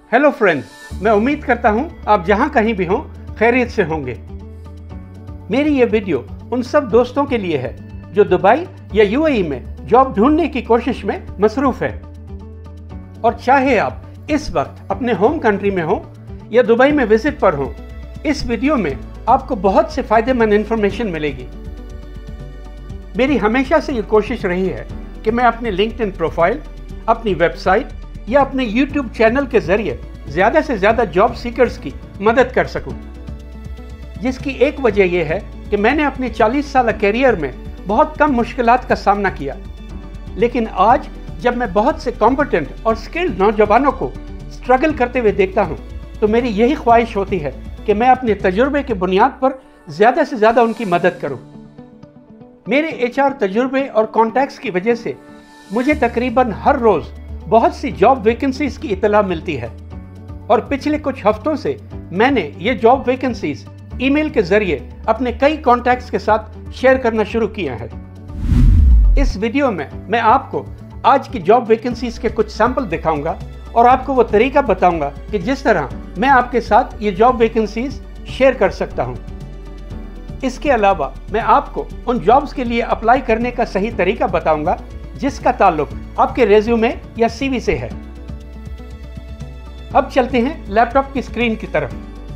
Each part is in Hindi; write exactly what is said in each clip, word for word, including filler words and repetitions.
हेलो फ्रेंड्स, मैं उम्मीद करता हूं आप जहां कहीं भी हों खैरियत से होंगे। मेरी ये वीडियो उन सब दोस्तों के लिए है जो दुबई या यूएई में जॉब ढूंढने की कोशिश में मसरूफ है। और चाहे आप इस वक्त अपने होम कंट्री में हो या दुबई में विजिट पर हो, इस वीडियो में आपको बहुत से फायदेमंद इंफॉर्मेशन मिलेगी। मेरी हमेशा से ये कोशिश रही है कि मैं अपने लिंक्डइन प्रोफाइल, अपनी वेबसाइट या अपने यूट्यूब चैनल के जरिए ज्यादा से ज्यादा जॉब सीकर्स की मदद कर सकूं, जिसकी एक वजह यह है कि मैंने अपने चालीस साल कैरियर में बहुत कम मुश्किलात का सामना किया। लेकिन आज जब मैं बहुत से कॉम्पिटेंट और स्किल्ड नौजवानों को स्ट्रगल करते हुए देखता हूं, तो मेरी यही ख्वाहिश होती है कि मैं अपने तजुर्बे के बुनियाद पर ज्यादा से ज्यादा उनकी मदद करूं। मेरे एचआर तजुर्बे और कॉन्टैक्ट्स की वजह से मुझे तकरीबन हर रोज बहुत सी जॉब वैकेंसीज की इतला मिलती है और पिछले कुछ हफ्तों से मैंने ये जॉब वैकेंसीज ईमेल के जरिए अपने कई कॉन्टैक्ट्स के साथ शेयर करना शुरू किया है। इस वीडियो में मैं आपको आज की जॉब वैकेंसीज के कुछ सैंपल दिखाऊंगा और आपको वो तरीका बताऊंगा कि जिस तरह मैं आपके साथ ये जॉब वैकेंसीज शेयर कर सकता हूं। इसके अलावा मैं आपको उन जॉब्स के लिए अप्लाई करने का सही तरीका बताऊंगा जिसका ताल्लुक आपके रेज्यूमे या सीवी से है। अब चलते हैं लैपटॉप की स्क्रीन की तरफ।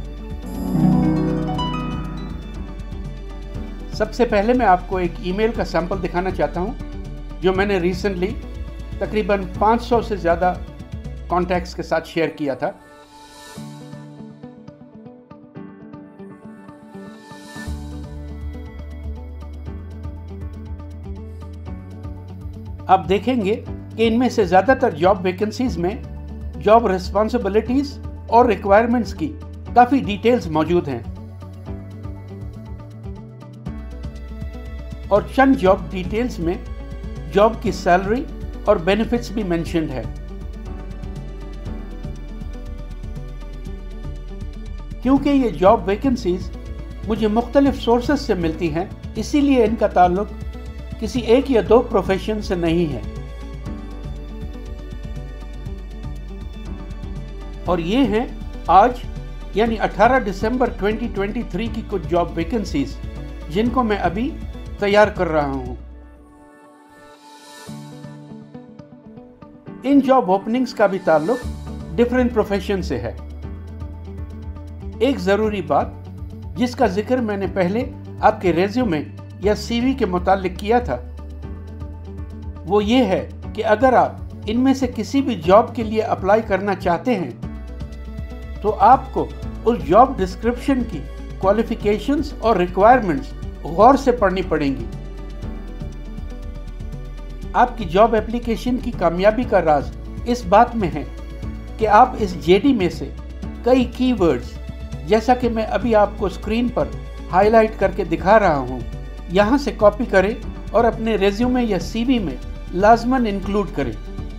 सबसे पहले मैं आपको एक ईमेल का सैंपल दिखाना चाहता हूं जो मैंने रिसेंटली तकरीबन पाँच सौ से ज़्यादा कॉन्टैक्ट्स के साथ शेयर किया था। आप देखेंगे कि इनमें से ज़्यादातर जॉब वैकेंसीज में जॉब रिस्पॉन्सिबिलिटीज और रिक्वायरमेंट्स की काफ़ी डिटेल्स मौजूद हैं और चंद जॉब डिटेल्स में जॉब की सैलरी और बेनिफिट्स भी मेंशन्ड है। क्योंकि ये जॉब वैकेंसीज मुझे मुख्तलिफ सोर्सेज से मिलती हैं, इसीलिए इनका ताल्लुक किसी एक या दो प्रोफेशन से नहीं है। और ये हैं आज यानी अठारह दिसंबर दो हज़ार तेईस की कुछ जॉब वैकेंसीज जिनको मैं अभी तैयार कर रहा हूं। इन जॉब ओपनिंग्स का भी ताल्लुक डिफरेंट प्रोफेशन से है। एक जरूरी बात जिसका जिक्र मैंने पहले आपके रेज्यूमे या सीवी के मुतालिक किया था, वो ये है कि अगर आप इनमें से किसी भी जॉब के लिए अप्लाई करना चाहते हैं तो आपको उस जॉब डिस्क्रिप्शन की क्वालिफिकेशंस और रिक्वायरमेंट्स गौर से पढ़नी पड़ेंगी। आपकी जॉब एप्लीकेशन की कामयाबी का राज इस बात में है कि आप इस जेडी में से कई कीवर्ड्स, जैसा कि मैं अभी आपको स्क्रीन पर हाईलाइट करके दिखा रहा हूं, यहां से कॉपी करें और अपने रेज्यूमे या सीवी में लाजमन इंक्लूड करें।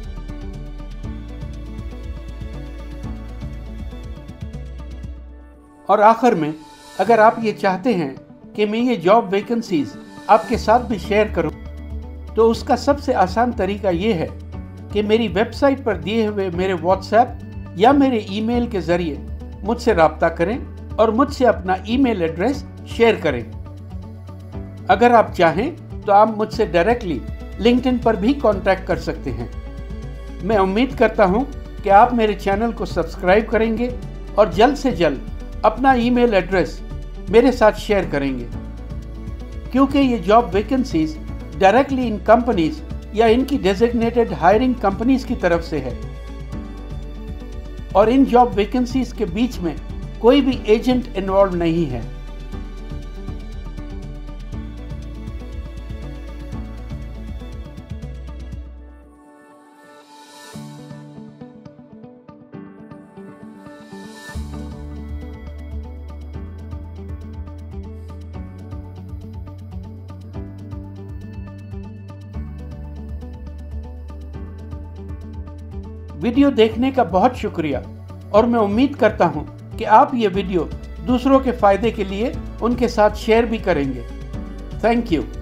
और आखिर में, अगर आप ये चाहते हैं कि मैं ये जॉब वैकेंसीज आपके साथ भी शेयर करूं, तो उसका सबसे आसान तरीका ये है कि मेरी वेबसाइट पर दिए हुए मेरे व्हाट्सएप या मेरे ईमेल के जरिए मुझसे रब्ता करें और मुझसे अपना ईमेल एड्रेस शेयर करें। अगर आप चाहें तो आप मुझसे डायरेक्टली लिंक्डइन पर भी कांटेक्ट कर सकते हैं। मैं उम्मीद करता हूं कि आप मेरे चैनल को सब्सक्राइब करेंगे और जल्द से जल्द अपना ईमेल एड्रेस मेरे साथ शेयर करेंगे, क्योंकि ये job vacancies directly in companies या इनकी डेजिग्नेटेड हायरिंग कंपनीज की तरफ से है और इन जॉब वैकेंसीज के बीच में कोई भी एजेंट इन्वॉल्व नहीं है। वीडियो देखने का बहुत शुक्रिया और मैं उम्मीद करता हूं कि आप ये वीडियो दूसरों के फायदे के लिए उनके साथ शेयर भी करेंगे। Thank you.